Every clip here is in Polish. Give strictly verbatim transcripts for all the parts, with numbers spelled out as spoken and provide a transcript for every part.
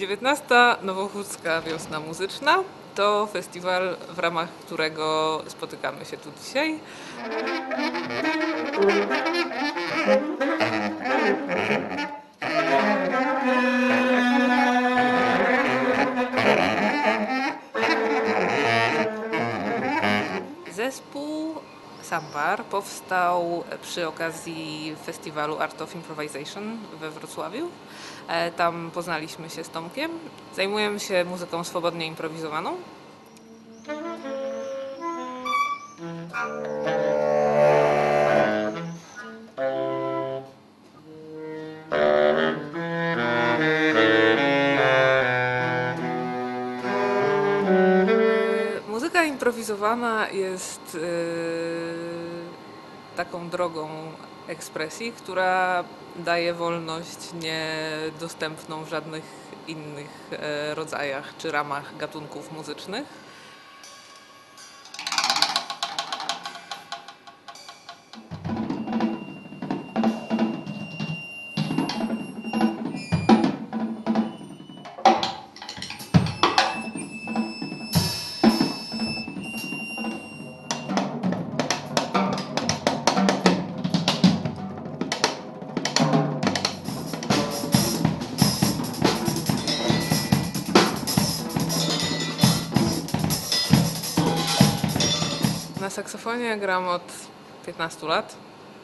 dziewiętnasta Nowochódzka Wiosna Muzyczna to festiwal, w ramach którego spotykamy się tu dzisiaj. Zespół Sambar powstał przy okazji festiwalu Art of Improvisation we Wrocławiu. Tam poznaliśmy się z Tomkiem. Zajmujemy się muzyką swobodnie improwizowaną. Muzyka improwizowana jest yy, taką drogą ekspresji, która daje wolność niedostępną w żadnych innych e, rodzajach czy ramach gatunków muzycznych. Na saksofonie gram od piętnastu lat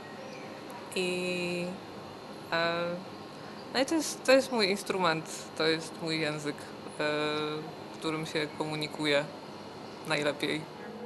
i, e, no i to, jest, to jest mój instrument, to jest mój język, e, którym się komunikuję najlepiej.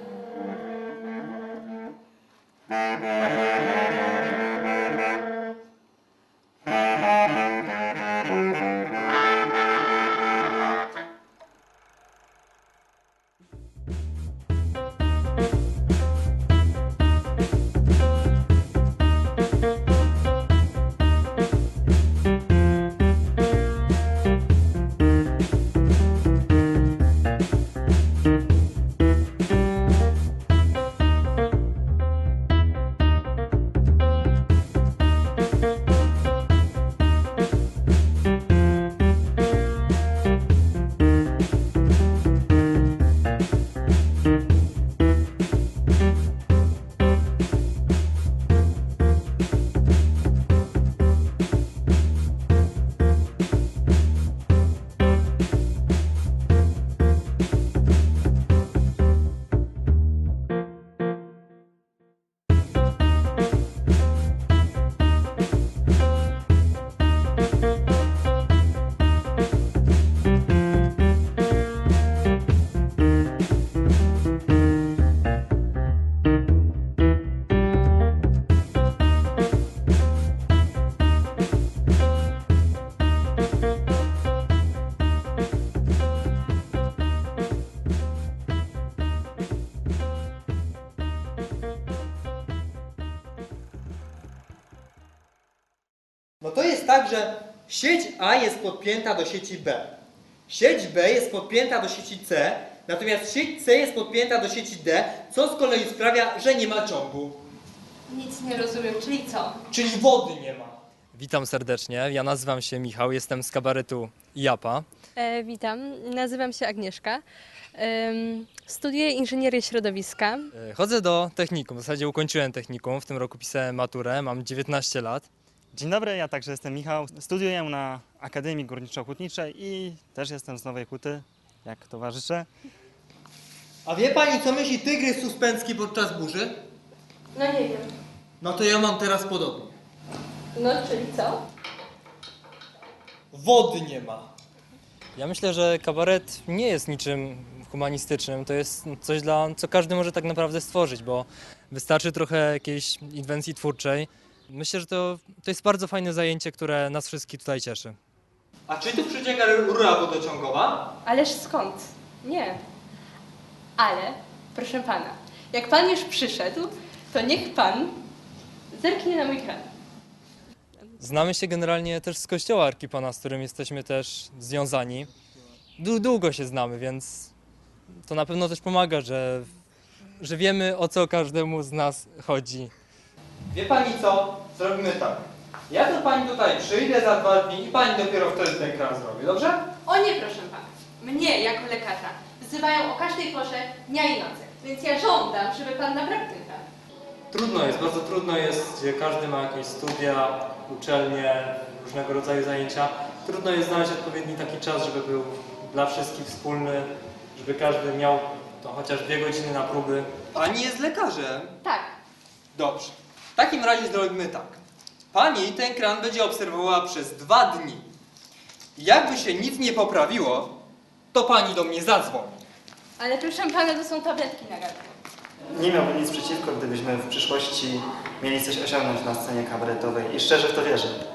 No to jest tak, że sieć A jest podpięta do sieci B. Sieć B jest podpięta do sieci C, natomiast sieć C jest podpięta do sieci D, co z kolei sprawia, że nie ma ciągu. Nic nie rozumiem, czyli co? Czyli wody nie ma. Witam serdecznie, ja nazywam się Michał, jestem z kabaretu Japa. E, witam, nazywam się Agnieszka. Ym, studiuję inżynierię środowiska. E, Chodzę do technikum, w zasadzie ukończyłem technikum, w tym roku pisałem maturę, mam dziewiętnaście lat. Dzień dobry, ja także jestem Michał. Studiuję na Akademii Górniczo-Hutniczej i też jestem z Nowej Huty, jak towarzyszę. A wie pani, co myśli tygrys suspenski podczas burzy? No nie wiem. No to ja mam teraz podobnie. No, czyli co? Wody nie ma. Ja myślę, że kabaret nie jest niczym humanistycznym, to jest coś, dla, co każdy może tak naprawdę stworzyć, bo wystarczy trochę jakiejś inwencji twórczej. Myślę, że to, to jest bardzo fajne zajęcie, które nas wszystkich tutaj cieszy. A czy tu przecieka rura wodociągowa? Ależ skąd? Nie. Ale, proszę pana, jak pan już przyszedł, to niech pan zerknie na mój kran. Znamy się generalnie też z kościoła Arkipana, z którym jesteśmy też związani. Dłu- Długo się znamy, więc to na pewno też pomaga, że, że wiemy, o co każdemu z nas chodzi. Wie pani co? Zrobimy tak. Ja do pani tutaj przyjdę za dwa dni i pani dopiero wtedy ten kran zrobi, dobrze? O nie, proszę pana. Mnie, jako lekarza, wzywają o każdej porze dnia i nocy. Więc ja żądam, żeby pan naprawił ten kran. Trudno jest, bardzo trudno jest, gdzie każdy ma jakieś studia, uczelnie, różnego rodzaju zajęcia. Trudno jest znaleźć odpowiedni taki czas, żeby był dla wszystkich wspólny, żeby każdy miał to chociaż dwie godziny na próby. Pani jest lekarzem. Tak. Dobrze. W takim razie zrobimy tak. Pani ten kran będzie obserwowała przez dwa dni. Jakby się nic nie poprawiło, to pani do mnie zadzwoni. Ale proszę pana, to są tabletki na gardło. Nie miałbym nic przeciwko, gdybyśmy w przyszłości mieli coś osiągnąć na scenie kabaretowej i szczerze w to wierzę.